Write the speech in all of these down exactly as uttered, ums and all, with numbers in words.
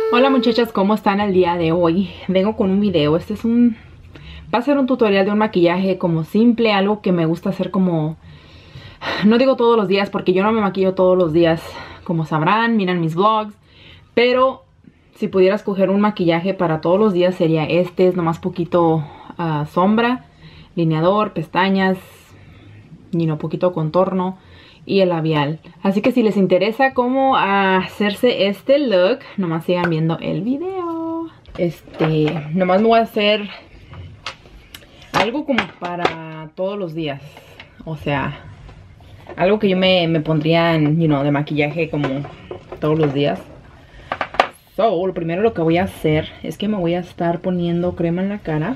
Hola muchachas, ¿cómo están el día de hoy? Vengo con un video. Este es un... va a ser un tutorial de un maquillaje como simple, algo que me gusta hacer como... no digo todos los días porque yo no me maquillo todos los días, como sabrán, miran mis vlogs. Pero si pudiera escoger un maquillaje para todos los días sería este. Es nomás poquito uh, sombra, lineador, pestañas, y no poquito contorno y el labial. Así que si les interesa cómo hacerse este look, nomás sigan viendo el video. Este, nomás me voy a hacer algo como para todos los días. O sea, algo que yo me, me pondría en, you know, de maquillaje como todos los días. So, lo primero lo que voy a hacer es que me voy a estar poniendo crema en la cara.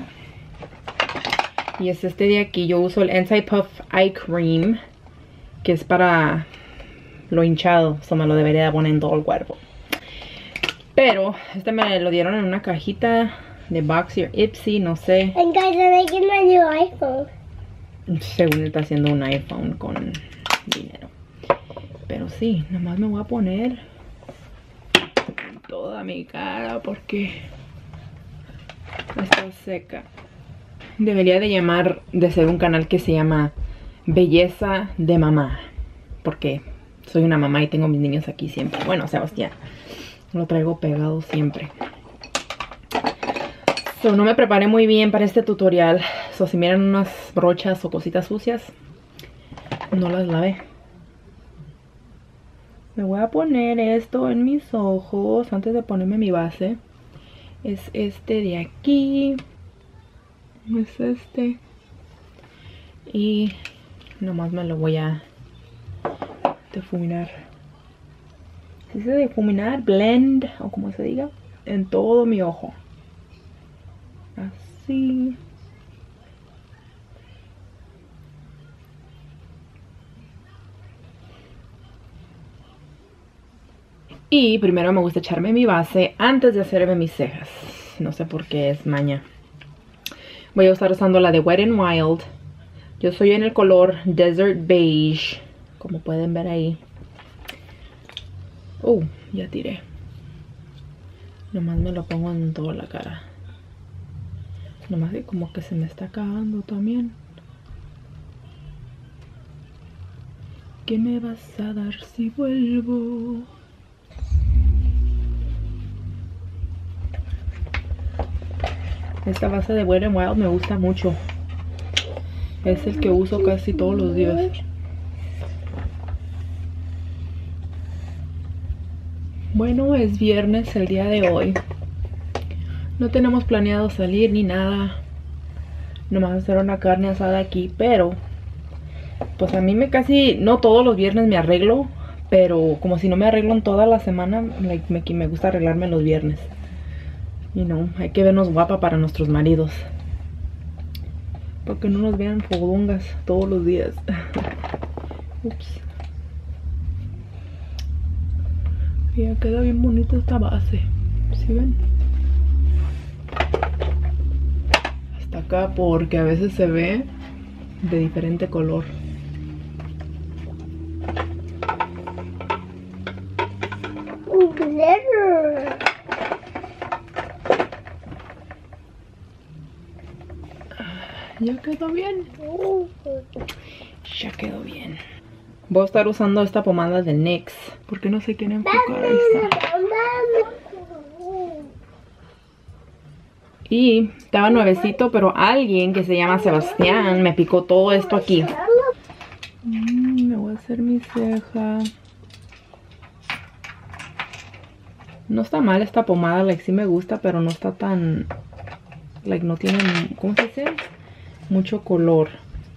Y es este de aquí. Yo uso el Anti-Puff Eye Cream, que es para lo hinchado. Eso me lo debería poner en todo el cuerpo. Pero este me lo dieron en una cajita de Boxy o Ipsy, no sé. And guys, I'm making my new iPhone. Según él está haciendo un iPhone con dinero. Pero sí, nomás me voy a poner en toda mi cara porque está seca. Debería de llamar, de ser un canal que se llama Belleza de Mamá. Porque soy una mamá y tengo mis niños aquí siempre. Bueno, Sebastián, lo traigo pegado siempre. So, no me preparé muy bien para este tutorial. So, si miran unas brochas o cositas sucias, no las lavé. Me voy a poner esto en mis ojos antes de ponerme mi base. Es este de aquí. Es este. Y nomás me lo voy a difuminar. ¿Sí se dice difuminar? Blend, o como se diga, en todo mi ojo. Así. Y primero me gusta echarme mi base antes de hacerme mis cejas. No sé por qué, es maña. Voy a estar usando la de Wet n Wild. Yo soy en el color Desert Beige, como pueden ver ahí. Oh, ya tiré. Nomás me lo pongo en toda la cara. Nomás que como que se me está acabando también. ¿Qué me vas a dar si vuelvo? Esta base de Wet n Wild me gusta mucho. Es el que uso casi todos los días. Bueno, es viernes el día de hoy. No tenemos planeado salir ni nada. Nomás hacer una carne asada aquí, pero pues a mí me casi, no todos los viernes me arreglo, pero como si no me arreglo en toda la semana, like, me, me gusta arreglarme los viernes. Y you no, know, hay que vernos guapa para nuestros maridos. Para que no nos vean fodongas todos los días. Ups. Ya queda bien bonita esta base. ¿Sí ven? Hasta acá porque a veces se ve de diferente color. Glitter. Ya quedó bien. Ya quedó bien. Voy a estar usando esta pomada de N Y X porque no se quiere enfocar. Ahí está. Y estaba nuevecito, pero alguien que se llama Sebastián me picó todo esto aquí. Mm, me voy a hacer mi ceja. No está mal esta pomada, like sí me gusta, pero no está tan, like no tiene, ¿cómo se dice? Mucho color.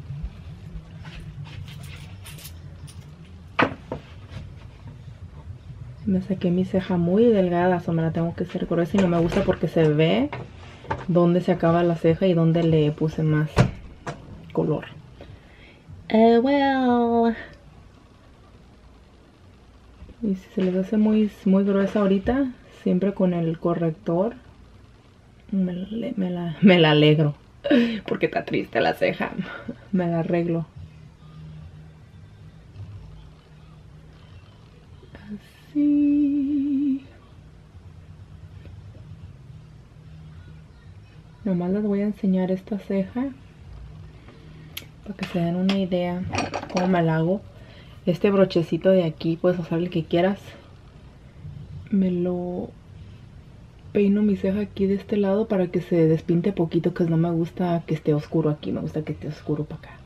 Me saqué mi ceja muy delgada, o me la tengo que hacer gruesa y no me gusta porque se ve dónde se acaba la ceja y dónde le puse más color. Uh, well. Y si se les hace muy, muy gruesa ahorita, siempre con el corrector, me, me, la, me la alegro. Porque está triste la ceja. Me la arreglo. Así. Nomás les voy a enseñar esta ceja para que se den una idea cómo me la hago. Este brochecito de aquí puedes usar el que quieras. Me lo peino mi ceja aquí de este lado para que se despinte poquito, que no me gusta que esté oscuro aquí, me gusta que esté oscuro para acá.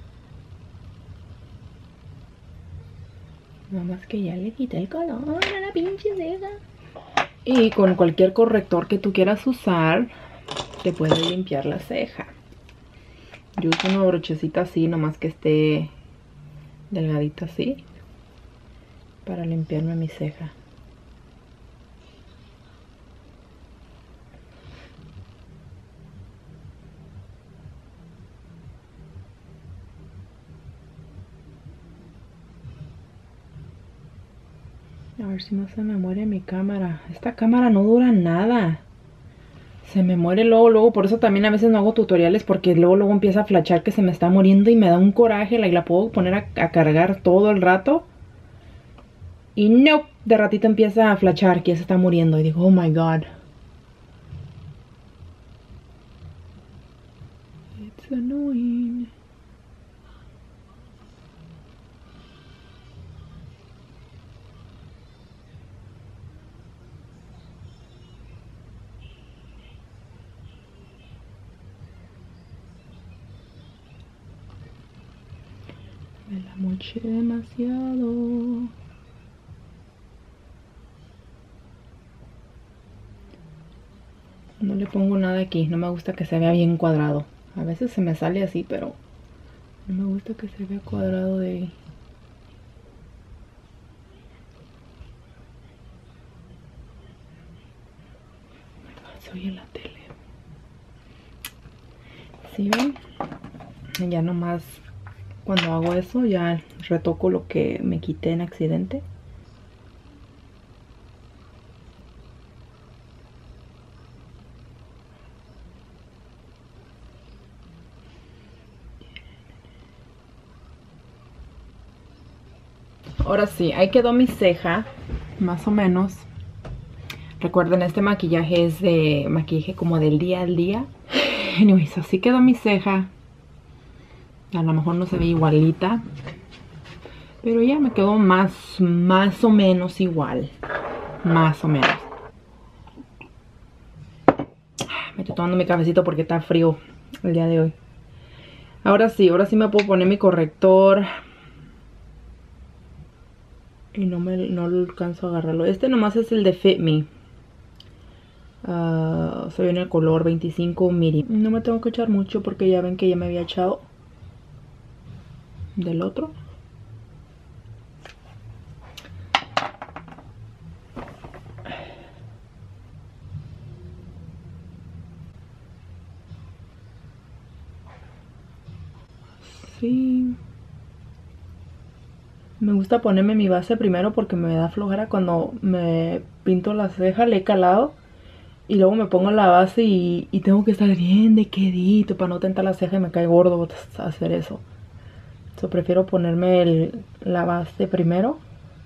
Nada más que ya le quité el color a la pinche ceja. Y con cualquier corrector que tú quieras usar, te puedes limpiar la ceja. Yo uso una brochecita así, nomás que esté delgadita así, para limpiarme mi ceja. A ver si no se me muere mi cámara. Esta cámara no dura nada. Se me muere luego, luego. Por eso también a veces no hago tutoriales, porque luego, luego empieza a flashar que se me está muriendo y me da un coraje. Y la puedo poner a, a cargar todo el rato. Y no, de ratito empieza a flashar que ya se está muriendo. Y digo, oh my god. It's annoying. Me la moché demasiado. No le pongo nada aquí. No me gusta que se vea bien cuadrado. A veces se me sale así, pero no me gusta que se vea cuadrado de ahí. Se oye la tele. ¿Sí ven? Ya nomás cuando hago eso ya retoco lo que me quité en accidente. Ahora sí, ahí quedó mi ceja, más o menos. Recuerden, este maquillaje es de maquillaje como del día al día. Anyways, así quedó mi ceja. A lo mejor no se ve igualita, pero ya me quedó más, más o menos igual. Más o menos. Me estoy tomando mi cafecito porque está frío el día de hoy. Ahora sí, ahora sí me puedo poner mi corrector. Y no me no alcanzo a agarrarlo. Este nomás es el de Fit Me. Uh, soy en el color veinticinco miri. No me tengo que echar mucho porque ya ven que ya me había echado del otro. Sí. Me gusta ponerme mi base primero porque me da flojera cuando me pinto la ceja, le he calado. Y luego me pongo la base y, y tengo que estar bien de quedito para no tentar la ceja y me cae gordo hacer eso. So, prefiero ponerme el, la base primero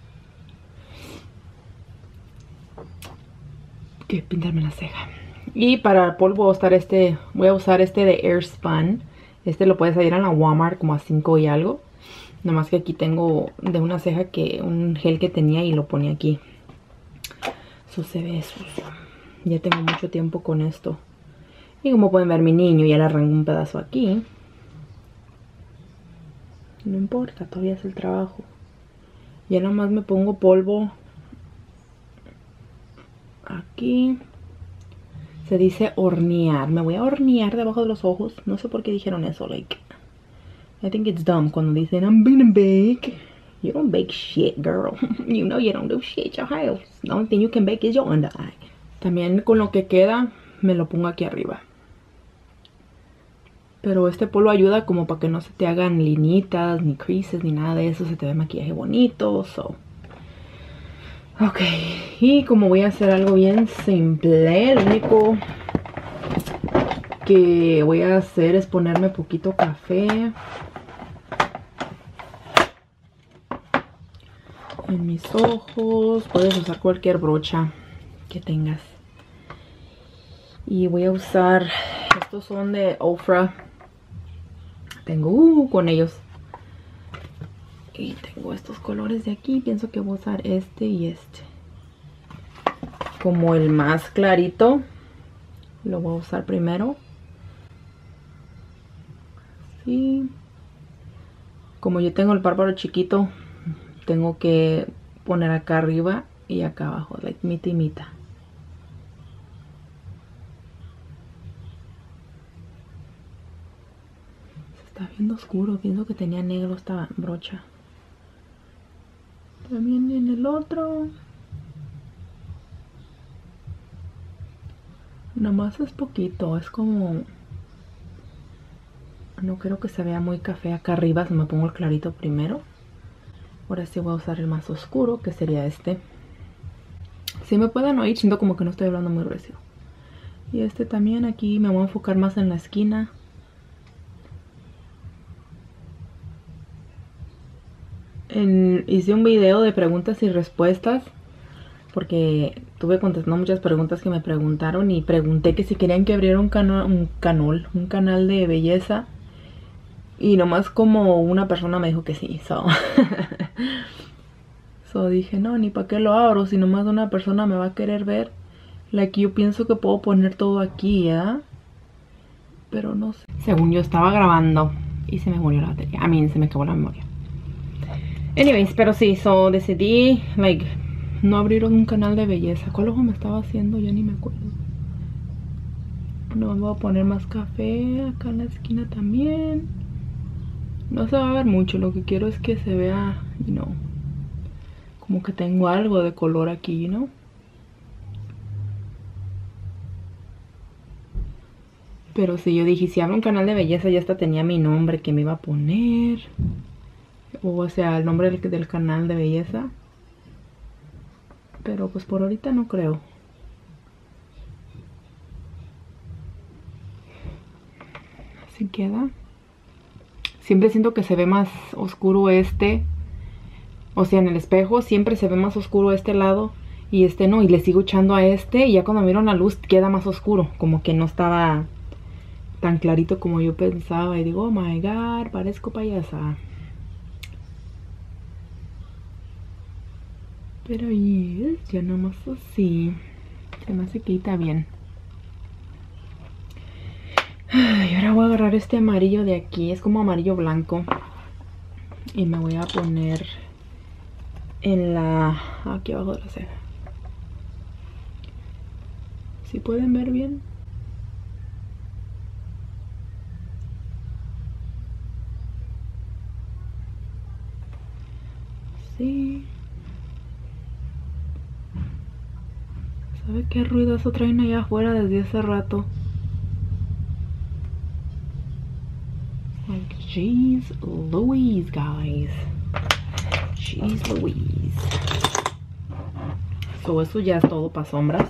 que pintarme la ceja. Y para el polvo voy a usar este, voy a usar este de Airspun. Este lo puedes hallar en la Walmart como a cinco y algo. Nomás que aquí tengo de una ceja que un gel que tenía y lo ponía aquí. Eso se ve sucio. Ya tengo mucho tiempo con esto. Y como pueden ver, mi niño ya le arrancó un pedazo aquí. No importa, todavía es el trabajo. Ya nomás me pongo polvo aquí. Se dice hornear. Me voy a hornear debajo de los ojos. No sé por qué dijeron eso. Like, I think it's dumb cuando dicen I'm gonna bake. You don't bake shit, girl. You know you don't do shit, your house. The only thing you can bake is your under eye. También con lo que queda me lo pongo aquí arriba. Pero este polvo ayuda como para que no se te hagan linitas, ni creases, ni nada de eso. Se te ve maquillaje bonito. So. Ok. Y como voy a hacer algo bien simple, lo único que voy a hacer es ponerme poquito café en mis ojos. Puedes usar cualquier brocha que tengas. Y voy a usar Estos son de Ofra. Tengo uh, con ellos. Y tengo estos colores de aquí. Pienso que voy a usar este y este. Como el más clarito. Lo voy a usar primero. Así. Como yo tengo el párpado chiquito, tengo que poner acá arriba y acá abajo, like mitad y mitad. Se está viendo oscuro, pienso que tenía negro esta brocha. También en el otro. Nada más es poquito, es como... No creo que se vea muy café acá arriba, si me pongo el clarito primero. Ahora sí voy a usar el más oscuro, que sería este. Si me pueden oír, siento como que no estoy hablando muy recio. Y este también, aquí me voy a enfocar más en la esquina. En, hice un video de preguntas y respuestas, porque estuve contestando muchas preguntas que me preguntaron. Y pregunté que si querían que abriera un, cano, un canal, un canal de belleza. Y nomás como una persona me dijo que sí, so, so dije, no, ni para qué lo abro, si nomás una persona me va a querer ver. Like, yo pienso que puedo poner todo aquí, ¿ya? ¿eh? Pero no sé. Según yo estaba grabando y se me murió la batería. A mí se me acabó la memoria. Anyways, pero sí, so decidí, like, no abrir un canal de belleza. ¿Cuál ojo me estaba haciendo? Ya ni me acuerdo. No, voy a poner más café acá en la esquina también. No se va a ver mucho, lo que quiero es que se vea, you know, como que tengo algo de color aquí, ¿no? Pero si yo dije, si abro un canal de belleza, ya hasta tenía mi nombre que me iba a poner. O sea, el nombre del, del canal de belleza. Pero pues por ahorita no creo. Así queda. Siempre siento que se ve más oscuro este. O sea, en el espejo siempre se ve más oscuro este lado. Y este no, y le sigo echando a este. Y ya cuando miro la luz queda más oscuro. Como que no estaba tan clarito como yo pensaba. Y digo, oh my god, parezco payasa. Pero yes, ya nomás así. Se me hace que está bien. Y ahora voy a agarrar este amarillo de aquí. Es como amarillo blanco. Y me voy a poner en la... aquí abajo de la ceja. ¿Sí pueden ver bien? Sí. ¿Sabe qué ruidazo traen allá afuera desde hace rato? Like, jeez Louise, guys. Jeez Louise. So, eso ya es todo para sombras.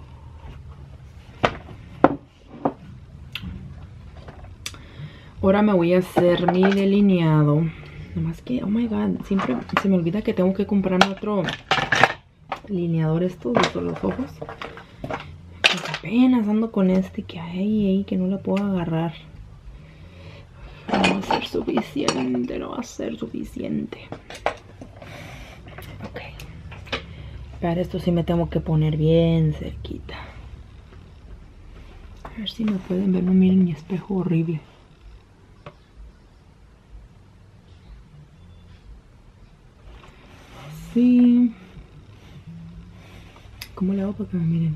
Ahora me voy a hacer mi delineado. Nomás que, oh my god, siempre se me olvida que tengo que comprarme otro delineador estos de los ojos. Pues apenas ando con este que hay ahí que no le puedo agarrar. No va a ser suficiente, no va a ser suficiente. Ok. Para esto sí me tengo que poner bien cerquita. A ver si me pueden ver. No miren mi espejo horrible. Así. ¿Cómo le hago para que me miren?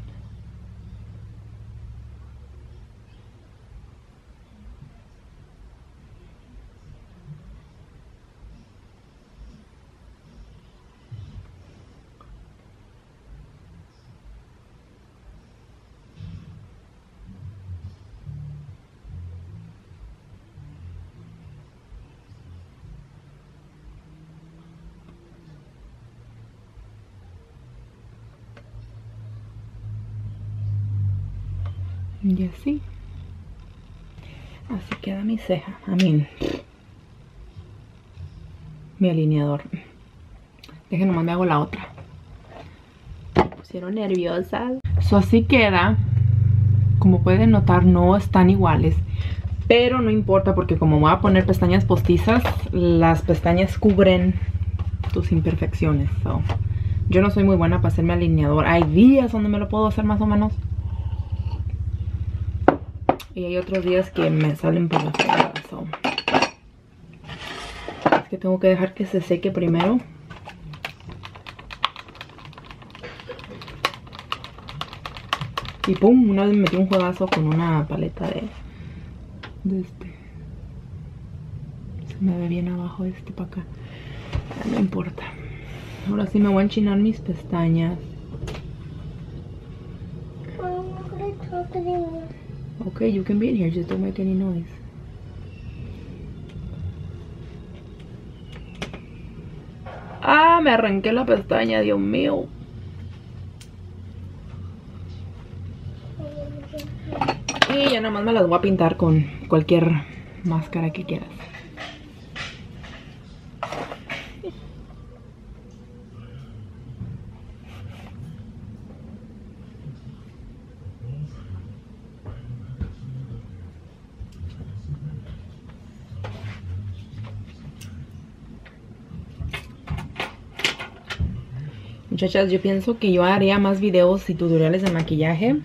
Y así. Así queda mi ceja. A mí. Mi alineador. Dejen nomás me hago la otra. Me pusieron nerviosas. So así queda. como pueden notar, no están iguales. Pero no importa porque como voy a poner pestañas postizas, las pestañas cubren tus imperfecciones. So, yo no soy muy buena para hacerme alineador. Hay días donde me lo puedo hacer más o menos. Y hay otros días que me salen por la fregada. So, es que tengo que dejar que se seque primero. Y pum, una vez me metí un juegazo con una paleta de... de este. Se me ve bien abajo este para acá. No importa. Ahora sí me voy a enchinar mis pestañas. Okay, you can be in here, just don't make any noise. Ah, me arranqué la pestaña, Dios mío. Y ya nada más me las voy a pintar con cualquier máscara que quieras. Muchachas, yo pienso que yo haría más videos y tutoriales de maquillaje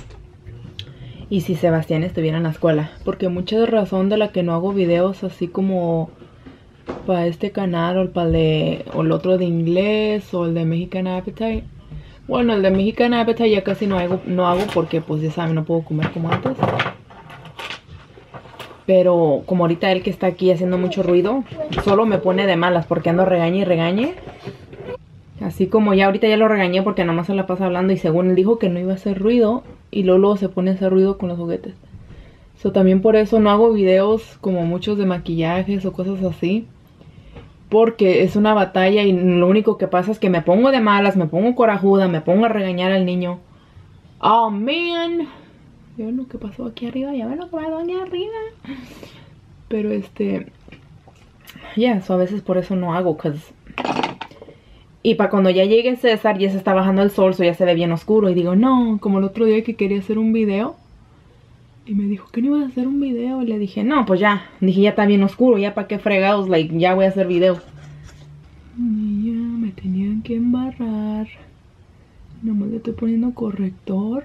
y si Sebastián estuviera en la escuela, porque mucha razón de la que no hago videos así como para este canal o para el, de, o el otro de inglés o el de Mexican Appetite. Bueno, el de Mexican Appetite ya casi no hago, no hago porque pues ya saben, no puedo comer como antes. Pero como ahorita él que está aquí haciendo mucho ruido, solo me pone de malas porque ando regañe y regañe. Así como ya ahorita ya lo regañé porque nomás se la pasa hablando y según él dijo que no iba a hacer ruido y luego, luego se pone a hacer ruido con los juguetes. So, también por eso no hago videos como muchos de maquillajes o cosas así. Porque es una batalla y lo único que pasa es que me pongo de malas, me pongo corajuda, me pongo a regañar al niño. Oh, man. Ya ven lo que pasó aquí arriba, ya ven lo que pasó aquí arriba. Pero este... Ya, yeah, so a veces por eso no hago, cause... Y para cuando ya llegue César, ya se está bajando el sol, so ya se ve bien oscuro. Y digo, no, como el otro día que quería hacer un video. Y me dijo, ¿qué no ibas a hacer un video? Y le dije, no, pues ya. Dije, ya está bien oscuro, ya para qué fregados, like, ya voy a hacer videos. Y ya me tenían que embarrar. Nomás le estoy poniendo corrector.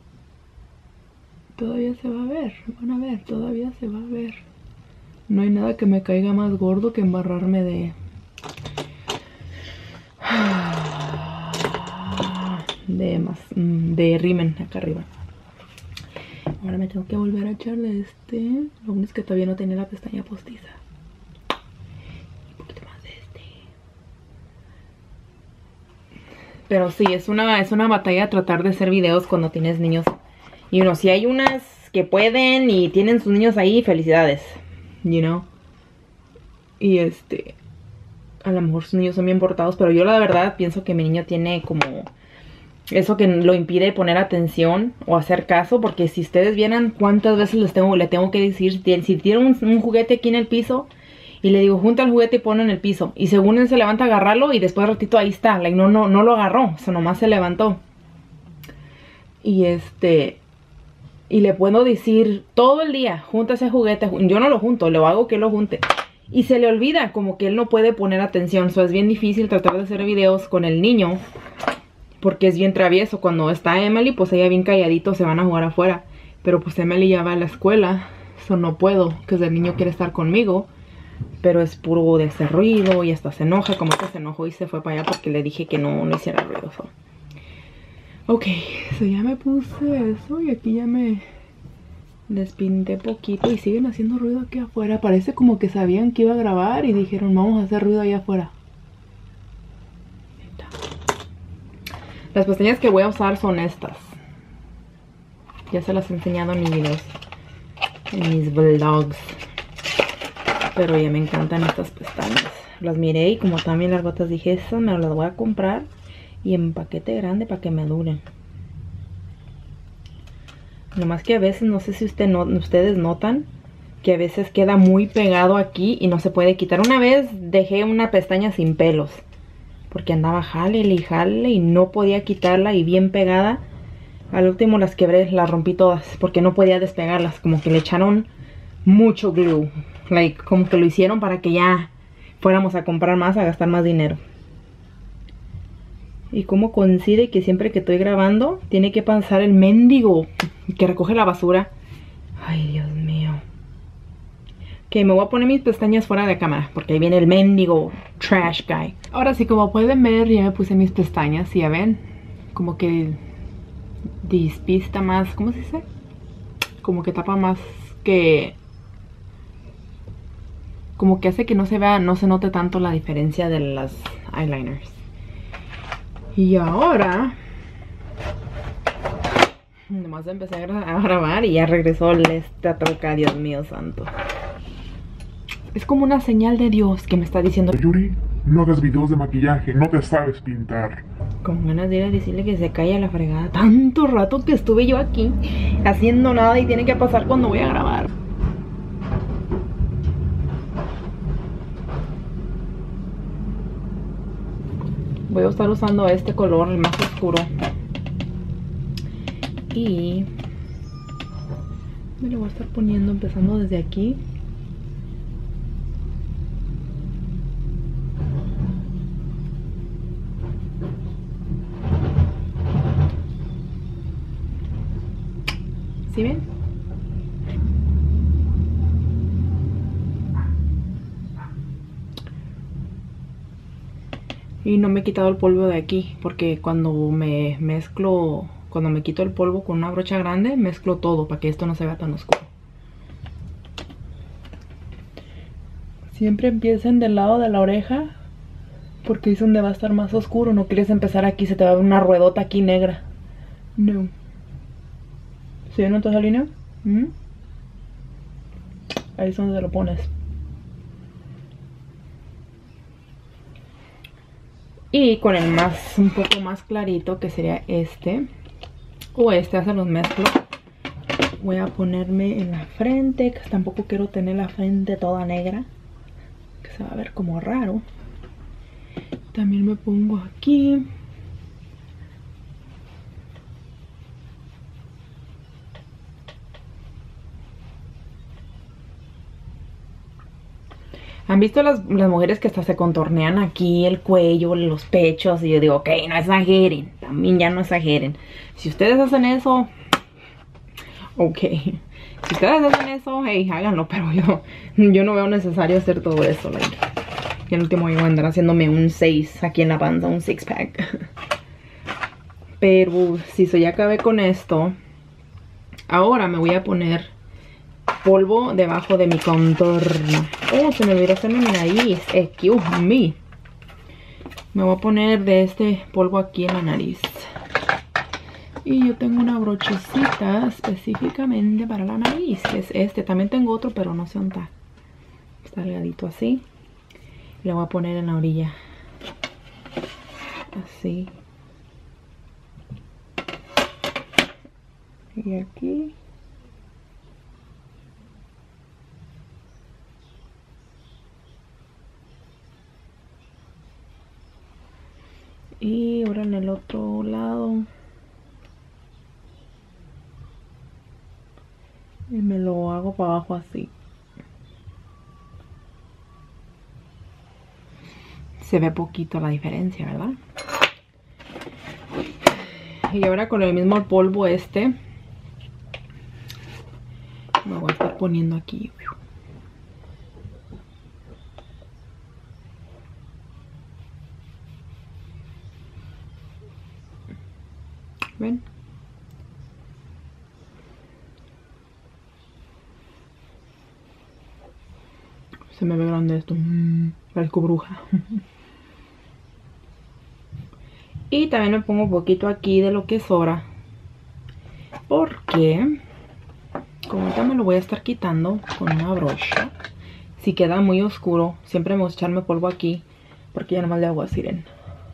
Todavía se va a ver, van a ver, todavía se va a ver. No hay nada que me caiga más gordo que embarrarme de... de más de rimen acá arriba. Ahora me tengo que volver a echarle este. Lo único es que todavía no tenía la pestaña postiza. Un poquito más de este. Pero sí, es una, es una batalla tratar de hacer videos cuando tienes niños. Y uno, si hay unas que pueden y tienen sus niños ahí, felicidades. You know. Y este... a lo mejor sus niños son bien portados, pero yo la verdad pienso que mi niño tiene como eso que lo impide poner atención o hacer caso, porque si ustedes vieran cuántas veces les tengo, le tengo que decir, si tiene un, un juguete aquí en el piso y le digo junta el juguete y ponlo en el piso, y según él se levanta a agarrarlo y después ratito ahí está, like, no, no, no lo agarró, eso nomás se levantó. Y este... y le puedo decir todo el día, junta ese juguete, yo no lo junto, le hago que lo junte. Y se le olvida, como que él no puede poner atención. O sea, es bien difícil tratar de hacer videos con el niño, porque es bien travieso. Cuando está Emily, pues ella bien calladito, se van a jugar afuera. Pero pues Emily ya va a la escuela, eso no puedo, que el niño quiere estar conmigo. Pero es puro de ese ruido y hasta se enoja, como que se enojó y se fue para allá porque le dije que no, no hiciera ruido. So. Ok, so ya me puse eso y aquí ya me... les pinté poquito y siguen haciendo ruido aquí afuera. Parece como que sabían que iba a grabar y dijeron, vamos a hacer ruido allá afuera. Las pestañas que voy a usar son estas. Ya se las he enseñado en mis videos, en mis vlogs. Pero ya me encantan estas pestañas. Las miré y como también las gotas dije, esas me las voy a comprar y en paquete grande para que me duren. Nomás que a veces, no sé si usted no, ustedes notan que a veces queda muy pegado aquí y no se puede quitar. Una vez dejé una pestaña sin pelos porque andaba jale y jale y no podía quitarla y bien pegada. Al último las quebré, las rompí todas porque no podía despegarlas. Como que le echaron mucho glue. Like, como que lo hicieron para que ya fuéramos a comprar más, a gastar más dinero. Y como coincide que siempre que estoy grabando tiene que pasar el mendigo que recoge la basura. Ay, Dios mío. Que me voy a poner mis pestañas fuera de cámara porque ahí viene el mendigo trash guy. Ahora sí, como pueden ver, ya me puse mis pestañas y ya ven, como que despista más, ¿cómo se dice? Como que tapa más que... Como que hace que no se vea, no se note tanto la diferencia de las eyeliners. Y ahora... Nomás empecé a, gra a grabar y ya regresó esta troca, Dios mío santo. Es como una señal de Dios que me está diciendo: Yuri, no hagas videos de maquillaje, no te sabes pintar. Con ganas de ir a decirle que se calle a la fregada. Tanto rato que estuve yo aquí haciendo nada y tiene que pasar cuando voy a grabar. Voy a estar usando este color, el más oscuro. Y me lo voy a estar poniendo empezando desde aquí. ¿Sí ven? Y no me he quitado el polvo de aquí porque cuando me mezclo, cuando me quito el polvo con una brocha grande, mezclo todo para que esto no se vea tan oscuro. Siempre empiecen del lado de la oreja porque es donde va a estar más oscuro. No quieres empezar aquí, se te va a ver una ruedota aquí negra. No. ¿Sí ven otra línea? ¿Mm? Ahí es donde te lo pones. Y con el más, un poco más clarito, que sería este, o este, se los mezclo. Voy a ponerme en la frente, que tampoco quiero tener la frente toda negra, que se va a ver como raro. También me pongo aquí. ¿Han visto las, las mujeres que hasta se contornean aquí el cuello, los pechos? Y yo digo, ok, no exageren, también ya no exageren. Si ustedes hacen eso, ok. Si ustedes hacen eso, hey, háganlo, pero yo, yo no veo necesario hacer todo eso. Like. Y al último yo voy a andar haciéndome un seis aquí en la panza, un six pack. Pero si so ya acabé con esto, ahora me voy a poner polvo debajo de mi contorno. Oh, se me olvidó hacerme mi nariz. Excuse me. Me voy a poner de este polvo aquí en la nariz. Y yo tengo una brochecita específicamente para la nariz, que es este. También tengo otro, pero no sé dónde está. Está delgadito así. Le voy a poner en la orilla. Así. Y aquí. Y ahora en el otro lado. Y me lo hago para abajo así. Se ve poquito la diferencia, ¿verdad? Y ahora con el mismo polvo este, me voy a estar poniendo aquí. ¿Ven? Se me ve grande esto. Mm, parezco bruja. Y también me pongo un poquito aquí de lo que sobra. Porque como ahorita me lo voy a estar quitando con una brocha. Si queda muy oscuro, siempre me voy a echarme polvo aquí. Porque ya nomás le hago así, miren.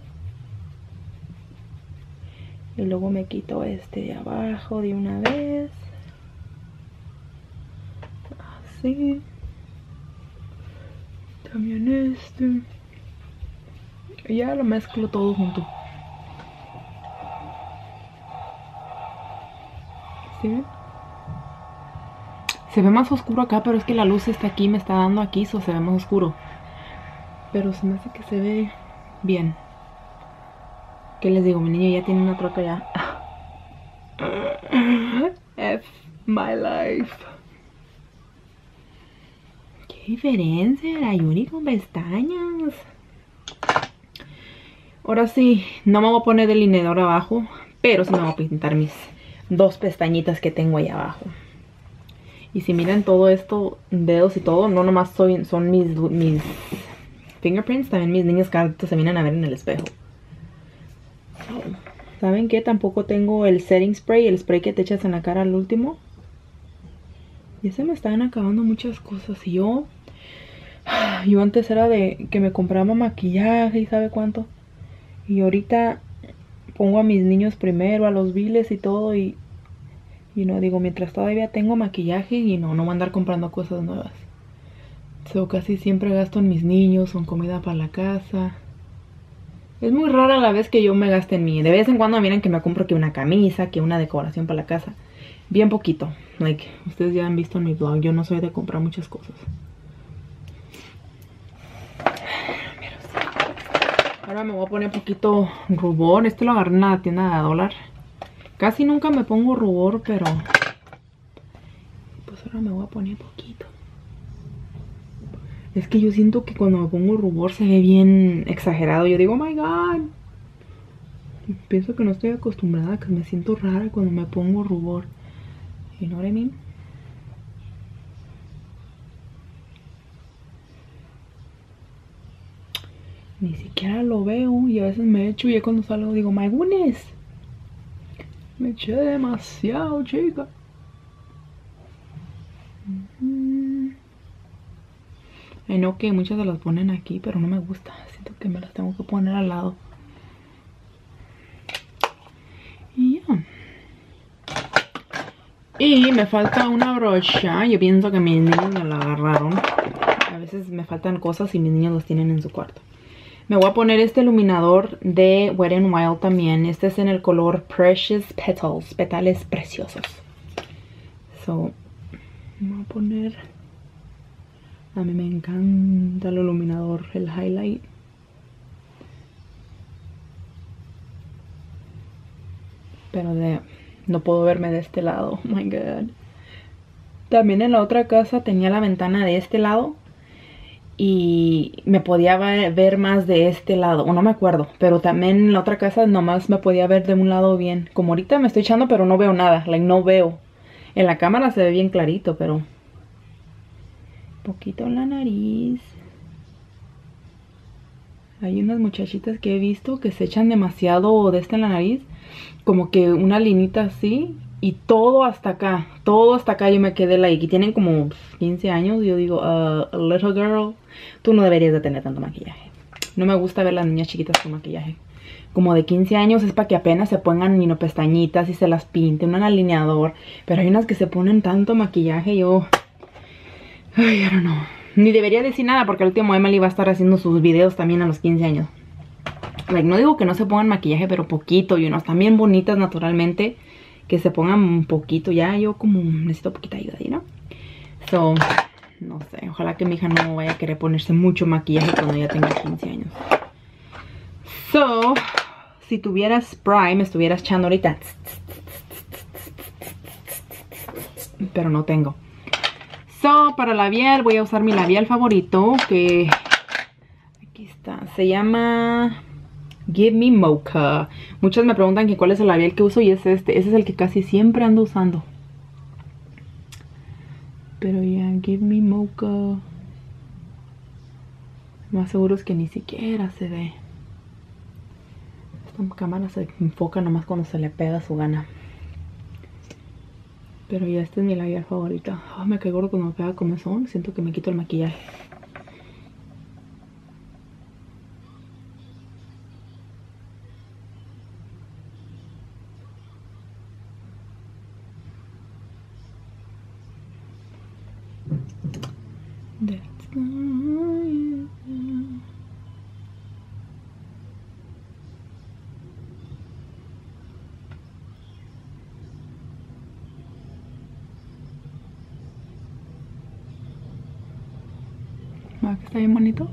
Y luego me quito este de abajo de una vez. Así. También este. Y ya lo mezclo todo junto. ¿Sí ven? Se ve más oscuro acá, pero es que la luz está aquí, me está dando aquí, eso se ve más oscuro. Pero se me hace que se ve bien. ¿Qué les digo? Mi niño ya tiene una troca ya. F my life. Qué diferencia, la Yuri con pestañas. Ahora sí, no me voy a poner delineador abajo, pero sí me voy a pintar mis dos pestañitas que tengo ahí abajo. Y si miran todo esto, dedos y todo, no nomás soy, son mis, mis fingerprints, también mis niños cada rato se vienen a ver en el espejo. ¿Saben qué? Tampoco tengo el setting spray, el spray que te echas en la cara al último. Ya se me están acabando muchas cosas. Y yo, yo antes era de que me compraba maquillaje y sabe cuánto. Y ahorita pongo a mis niños primero, a los biles y todo. Y, y no digo, mientras todavía tengo maquillaje y no, no voy a andar comprando cosas nuevas. So, casi siempre gasto en mis niños, en comida para la casa. Es muy rara la vez que yo me gaste en mí. De vez en cuando miren que me compro que una camisa, que una decoración para la casa. Bien poquito. Like, ustedes ya han visto en mi blog, yo no soy de comprar muchas cosas. Ahora me voy a poner un poquito rubor. Este lo agarré en la tienda de dólar. Casi nunca me pongo rubor, pero pues ahora me voy a poner poquito. Es que yo siento que cuando me pongo rubor se ve bien exagerado. Yo digo, oh my god. Pienso que no estoy acostumbrada, que me siento rara cuando me pongo rubor. You know what I mean? Ni siquiera lo veo y a veces me echo y ya cuando salgo digo, my goodness. Me eché demasiado, chica. Mm-hmm. I know que muchas se las ponen aquí, pero no me gusta. Siento que me las tengo que poner al lado. Y ya. Y me falta una brocha. Yo pienso que mis niños me la agarraron. A veces me faltan cosas y mis niños los tienen en su cuarto. Me voy a poner este iluminador de Wet n Wild también. Este es en el color Precious Petals. Petales preciosos. So, me voy a poner... A mí me encanta el iluminador, el highlight. Pero de, no puedo verme de este lado. Oh my god. También en la otra casa tenía la ventana de este lado. Y me podía ver más de este lado. O no me acuerdo. Pero también en la otra casa nomás me podía ver de un lado bien. Como ahorita me estoy echando pero no veo nada. Like no veo. En la cámara se ve bien clarito pero... poquito en la nariz. Hay unas muchachitas que he visto que se echan demasiado de este en la nariz. Como que una linita así. Y todo hasta acá. Todo hasta acá yo me quedé like. Y tienen como quince años. Y yo digo, uh, little girl, tú no deberías de tener tanto maquillaje. No me gusta ver las niñas chiquitas con maquillaje. Como de quince años es para que apenas se pongan ni no pestañitas y se las pinten. Un alineador. Pero hay unas que se ponen tanto maquillaje. Yo... ay, I don't know. Ni debería decir nada porque al último Emily va a estar haciendo sus videos también a los quince años. Like, no digo que no se pongan maquillaje, pero poquito. Y unos también bonitas naturalmente. Que se pongan un poquito. Ya yo como necesito poquita ayuda, ¿no? So, no sé. Ojalá que mi hija no vaya a querer ponerse mucho maquillaje cuando ya tenga quince años. So, si tuvieras spray, me estuvieras echando ahorita. Pero no tengo. So, para labial voy a usar mi labial favorito, que aquí está, se llama Give Me Mocha. Muchos me preguntan que cuál es el labial que uso y es este, ese es el que casi siempre ando usando. Pero ya, yeah, Give Me Mocha. Más seguro es que ni siquiera se ve. Esta cámara se enfoca nomás cuando se le pega su gana. Pero ya este es mi labial favorito. Oh, me cae gordo cuando me pega comezón. Siento que me quito el maquillaje. That's not... ¿verdad que está bien bonito?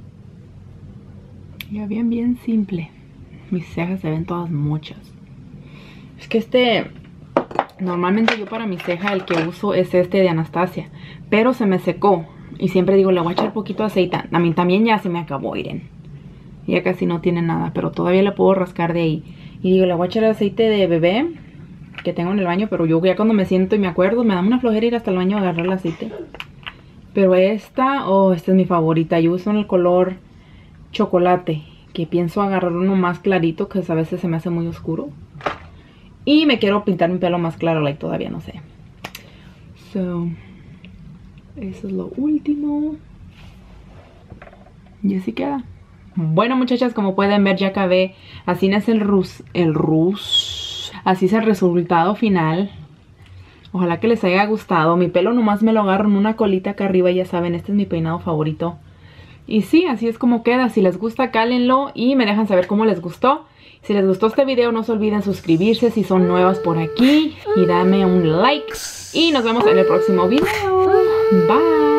Ya bien, bien simple. Mis cejas se ven todas mochas. Es que este... Normalmente yo para mi ceja el que uso es este de Anastasia. Pero se me secó. Y siempre digo, le voy a echar poquito de aceite. A mí también ya se me acabó, miren. Ya casi no tiene nada. Pero todavía le puedo rascar de ahí. Y digo, le voy a echar aceite de bebé que tengo en el baño. Pero yo ya cuando me siento y me acuerdo, me da una flojera ir hasta el baño a agarrar el aceite. Pero esta, oh, esta es mi favorita. Yo uso en el color chocolate. Que pienso agarrar uno más clarito, que a veces se me hace muy oscuro. Y me quiero pintar mi pelo más claro, like todavía no sé. So, eso es lo último. Y así queda. Bueno, muchachas, como pueden ver, ya acabé. Así es el rus, el rus. Así es el resultado final. Ojalá que les haya gustado. Mi pelo nomás me lo agarro en una colita acá arriba. Ya saben, este es mi peinado favorito. Y sí, así es como queda. Si les gusta, cálenlo y me dejan saber cómo les gustó. Si les gustó este video, no se olviden suscribirse si son nuevas por aquí. Y dame un like. Y nos vemos en el próximo video. Bye.